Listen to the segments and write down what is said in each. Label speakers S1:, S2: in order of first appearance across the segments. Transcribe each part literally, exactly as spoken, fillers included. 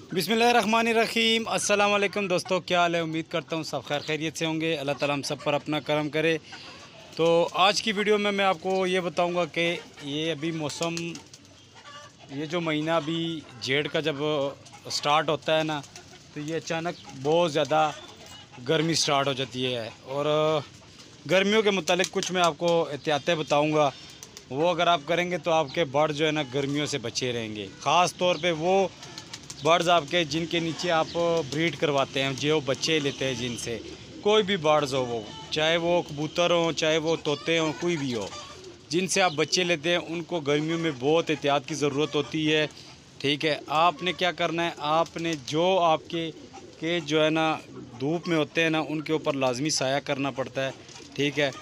S1: बिस्मिल्लाहिर्रहमानिर्रहीम। अस्सलाम वालेकुम दोस्तों, क्या हाल है? उम्मीद करता हूँ सब खैर खैरियत से होंगे। अल्लाह ताला हम सब पर अपना करम करे। तो आज की वीडियो में मैं आपको ये बताऊंगा कि ये अभी मौसम, ये जो महीना अभी जेठ का जब स्टार्ट होता है ना, तो ये अचानक बहुत ज़्यादा गर्मी स्टार्ट हो जाती है। और गर्मियों के मुतालिक कुछ मैं आपको एहतियातें बताऊँगा, वो अगर आप करेंगे तो आपके बर्ड जो है ना गर्मियों से बचे रहेंगे। ख़ास तौर पे वो बर्ड्स आपके जिनके नीचे आप ब्रीड करवाते हैं, जो बच्चे लेते हैं जिनसे, कोई भी बर्ड्स हो, वो चाहे वो कबूतर हो, चाहे वो तोते हों, कोई भी हो, जिनसे आप बच्चे लेते हैं, उनको गर्मियों में बहुत एहतियात की ज़रूरत होती है। ठीक है, आपने क्या करना है, आपने जो आपके केज जो है ना धूप में होते हैं ना, उनके ऊपर लाजमी साया करना पड़ता है। ठीक है,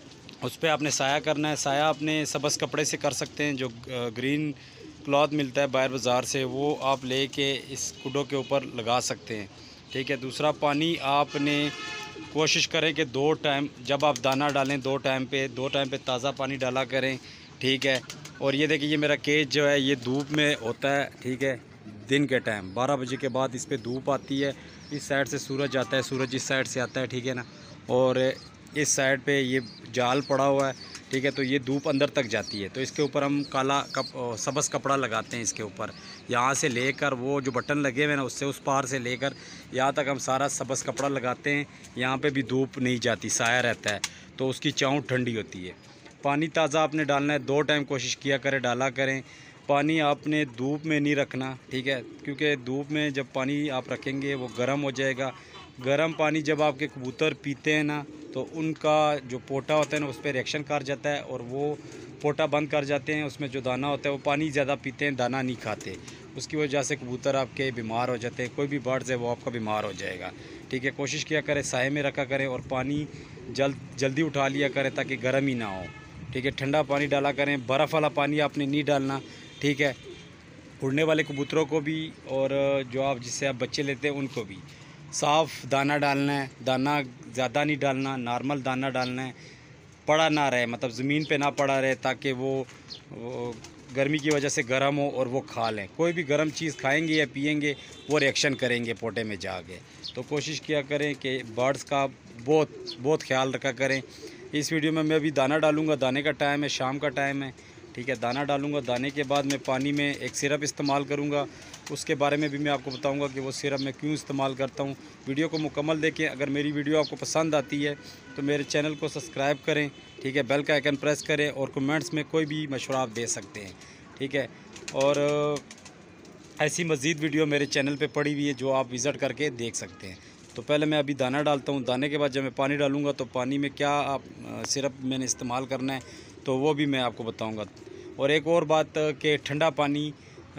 S1: उस पर आपने साया करना है। साया आपने सबस कपड़े से कर सकते हैं, जो ग्रीन क्लॉथ मिलता है बाहर बाज़ार से, वो आप लेके इस कुडों के ऊपर लगा सकते हैं। ठीक है, दूसरा पानी आपने कोशिश करें कि दो टाइम जब आप दाना डालें, दो टाइम पे दो टाइम पे ताज़ा पानी डाला करें। ठीक है, और ये देखिए, ये मेरा केज जो है ये धूप में होता है। ठीक है, दिन के टाइम बारह बजे के बाद इस पर धूप आती है, इस साइड से सूरज आता है, सूरज इस साइड से आता है। ठीक है ना, और इस साइड पे ये जाल पड़ा हुआ है। ठीक है, तो ये धूप अंदर तक जाती है, तो इसके ऊपर हम काला कप सबस कपड़ा लगाते हैं इसके ऊपर। यहाँ से लेकर वो जो बटन लगे हुए हैं ना, उससे उस पार से लेकर यहाँ तक हम सारा सबस कपड़ा लगाते हैं। यहाँ पे भी धूप नहीं जाती, साया रहता है, तो उसकी छाँव ठंडी होती है। पानी ताज़ा आपने डालना है, दो टाइम कोशिश किया करें, डाला करें। पानी आपने धूप में नहीं रखना। ठीक है, क्योंकि धूप में जब पानी आप रखेंगे वो गर्म हो जाएगा। गर्म पानी जब आपके कबूतर पीते हैं ना, तो उनका जो पोटा होता है ना, उस पर रिएक्शन कर जाता है और वो पोटा बंद कर जाते हैं। उसमें जो दाना होता है वो पानी ज़्यादा पीते हैं, दाना नहीं खाते। उसकी वजह से कबूतर आपके बीमार हो जाते हैं। कोई भी बर्ड्स है वो आपका बीमार हो जाएगा। ठीक है, कोशिश किया करें साए में रखा करें, और पानी जल्द जल्दी उठा लिया करें ताकि गर्म ही ना हो। ठीक है, ठंडा पानी डाला करें, बर्फ़ वाला पानी आपने नहीं डालना। ठीक है, उड़ने वाले कबूतरों को भी और जो आप जिससे आप बच्चे लेते हैं उनको भी साफ़ दाना डालना है। दाना ज़्यादा नहीं डालना, नॉर्मल दाना डालना है, पड़ा ना रहे, मतलब ज़मीन पे ना पड़ा रहे, ताकि वो, वो गर्मी की वजह से गर्म हो और वो खा लें। कोई भी गर्म चीज़ खाएंगे या पिएंगे वो रिएक्शन करेंगे पोटे में जाके। तो कोशिश किया करें कि बर्ड्स का बहुत बहुत ख्याल रखा करें। इस वीडियो में मैं अभी दाना डालूँगा, दाने का टाइम है, शाम का टाइम है। ठीक है, दाना डालूँगा, दाने के बाद मैं पानी में एक सिरप इस्तेमाल करूँगा, उसके बारे में भी मैं आपको बताऊँगा कि वो सिरप मैं क्यों इस्तेमाल करता हूँ। वीडियो को मुकम्मल देखें। अगर मेरी वीडियो आपको पसंद आती है तो मेरे चैनल को सब्सक्राइब करें। ठीक है, बेल का आइकन प्रेस करें, और कमेंट्स में कोई भी मशवरा आप दे सकते हैं। ठीक है, और ऐसी मज़ीद वीडियो मेरे चैनल पे पड़ी हुई है जो आप विज़िट करके देख सकते हैं। तो पहले मैं अभी दाना डालता हूँ, दाने के बाद जब मैं पानी डालूँगा तो पानी में क्या आप सिरप मैंने इस्तेमाल करना है तो वो भी मैं आपको बताऊँगा। और एक और बात कि ठंडा पानी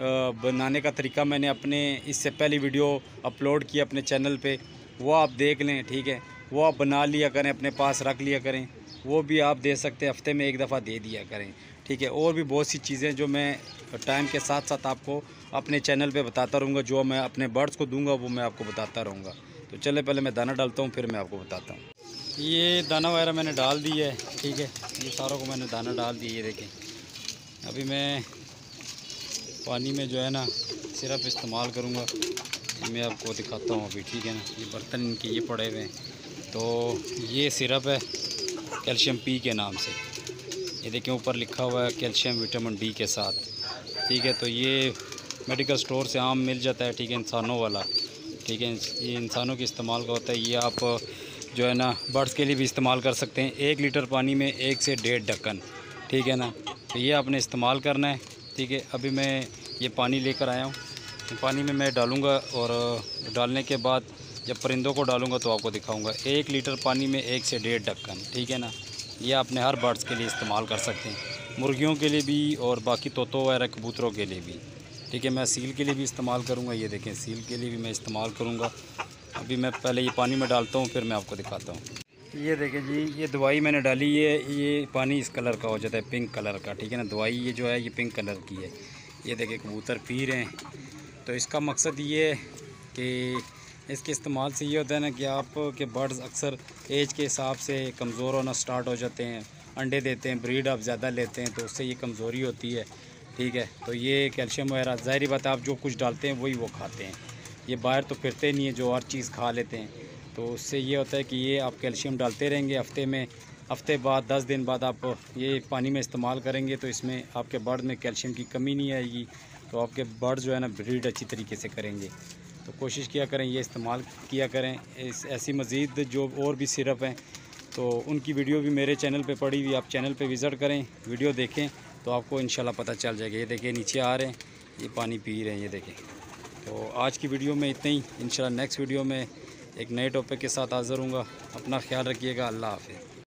S1: बनाने का तरीका मैंने अपने इससे पहले वीडियो अपलोड किया अपने चैनल पे, वो आप देख लें। ठीक है, वो आप बना लिया करें, अपने पास रख लिया करें, वो भी आप दे सकते हैं, हफ्ते में एक दफ़ा दे दिया करें। ठीक है, और भी बहुत सी चीज़ें जो मैं टाइम के साथ साथ आपको अपने चैनल पे बताता रहूँगा, जो मैं अपने बर्ड्स को दूंगा वो मैं आपको बताता रहूँगा। तो चले पहले मैं दाना डालता हूँ, फिर मैं आपको बताता हूँ। ये दाना वगैरह मैंने डाल दी है। ठीक है, ये सारों को मैंने दाना डाल दी है। देखें, अभी मैं पानी में जो है ना सिरप इस्तेमाल करूँगा, मैं आपको दिखाता हूँ अभी। ठीक है ना, ये बर्तन इनके ये पड़े हुए हैं, तो ये सिरप है कैल्शियम पी के नाम से। ये देखें, ऊपर लिखा हुआ है कैल्शियम विटामिन डी के साथ। ठीक है, तो ये मेडिकल स्टोर से आम मिल जाता है। ठीक है, इंसानों वाला। ठीक है, ये इंसानों के इस्तेमाल का होता है। ये आप जो है ना बर्ड्स के लिए भी इस्तेमाल कर सकते हैं। एक लीटर पानी में एक से डेढ़ ढक्कन। ठीक है ना, तो ये आपने इस्तेमाल करना है। ठीक है, अभी मैं ये पानी लेकर आया हूँ, पानी में मैं डालूँगा, और डालने के बाद जब परिंदों को डालूँगा तो आपको दिखाऊँगा। एक लीटर पानी में एक से डेढ़ ढक्कन। ठीक है ना, ये आपने हर बर्ड्स के लिए इस्तेमाल कर सकते हैं, मुर्गियों के लिए भी और बाकी तोतों वगैरह कबूतरों के लिए भी। ठीक है, मैं सील के लिए भी इस्तेमाल करूँगा। ये देखें, सील के लिए भी मैं इस्तेमाल करूँगा। अभी मैं पहले ये पानी में डालता हूँ, फिर मैं आपको दिखाता हूँ। ये देखें जी, ये दवाई मैंने डाली है। ये पानी इस कलर का हो जाता है, पिंक कलर का। ठीक है ना, दवाई ये जो है ये पिंक कलर की है। ये देखें, कबूतर पी रहे हैं। तो इसका मकसद ये है कि इसके इस्तेमाल से ये होता है ना कि आप के बर्ड्स अक्सर एज के हिसाब से कमज़ोर होना स्टार्ट हो जाते हैं, अंडे देते हैं, ब्रीड आप ज़्यादा लेते हैं तो उससे ये कमज़ोरी होती है। ठीक है, तो ये कैल्शियम वगैरह ज़ाहिर बात है, आप जो कुछ डालते हैं वही वो खाते हैं। ये बाहर तो फिरते नहीं है जो और चीज़ खा लेते हैं। तो उससे ये होता है कि ये आप कैल्शियम डालते रहेंगे, हफ्ते में हफ्ते बाद दस दिन बाद आप ये पानी में इस्तेमाल करेंगे तो इसमें आपके बर्ड में कैल्शियम की कमी नहीं आएगी। तो आपके बर्ड जो है ना ब्रीड अच्छी तरीके से करेंगे। तो कोशिश किया करें, ये इस्तेमाल किया करें। इस ऐसी मज़ीद जो और भी सिरप हैं तो उनकी वीडियो भी मेरे चैनल पे पड़ी हुई, आप चैनल पे विज़िट करें, वीडियो देखें तो आपको इंशाल्लाह पता चल जाएगा। ये देखिए नीचे आ रहे हैं, ये पानी पी रहे हैं, ये देखें। तो आज की वीडियो में इतना ही। इंशाल्लाह नेक्स्ट वीडियो में एक नए टॉपिक के साथ हाज़िर हूँगा। अपना ख्याल रखिएगा। अल्लाह हाफ़िज़।